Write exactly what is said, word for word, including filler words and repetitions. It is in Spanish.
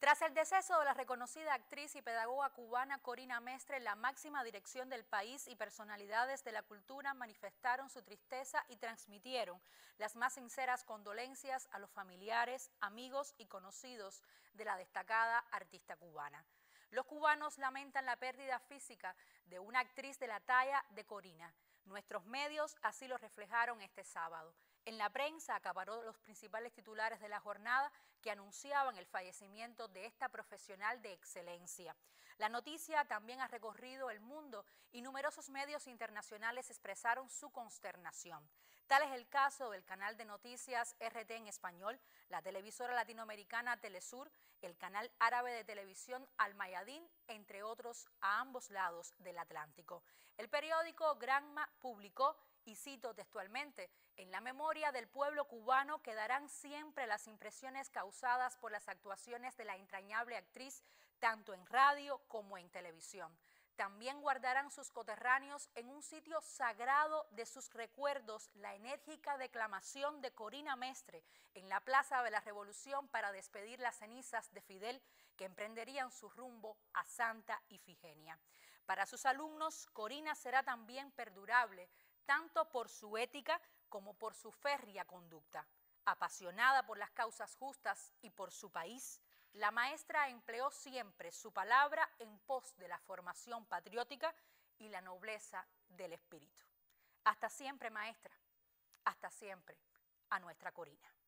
Tras el deceso de la reconocida actriz y pedagoga cubana Corina Mestre, la máxima dirección del país y personalidades de la cultura manifestaron su tristeza y transmitieron las más sinceras condolencias a los familiares, amigos y conocidos de la destacada artista cubana. Los cubanos lamentan la pérdida física de una actriz de la talla de Corina. Nuestros medios así lo reflejaron este sábado. En la prensa acaparó los principales titulares de la jornada que anunciaban el fallecimiento de esta profesional de excelencia. La noticia también ha recorrido el mundo y numerosos medios internacionales expresaron su consternación. Tal es el caso del canal de noticias R T en español, la televisora latinoamericana Telesur, el canal árabe de televisión Al Mayadin, entre otros a ambos lados del Atlántico. El periódico Granma publicó, y cito textualmente: en la memoria del pueblo cubano quedarán siempre las impresiones causadas por las actuaciones de la entrañable actriz, tanto en radio como en televisión. También guardarán sus coterráneos en un sitio sagrado de sus recuerdos la enérgica declamación de Corina Mestre en la Plaza de la Revolución para despedir las cenizas de Fidel, que emprenderían su rumbo a Santa Ifigenia. Para sus alumnos, Corina será también perdurable, tanto por su ética como por su férrea conducta. Apasionada por las causas justas y por su país, la maestra empleó siempre su palabra en pos de la formación patriótica y la nobleza del espíritu. Hasta siempre, maestra. Hasta siempre, a nuestra Corina.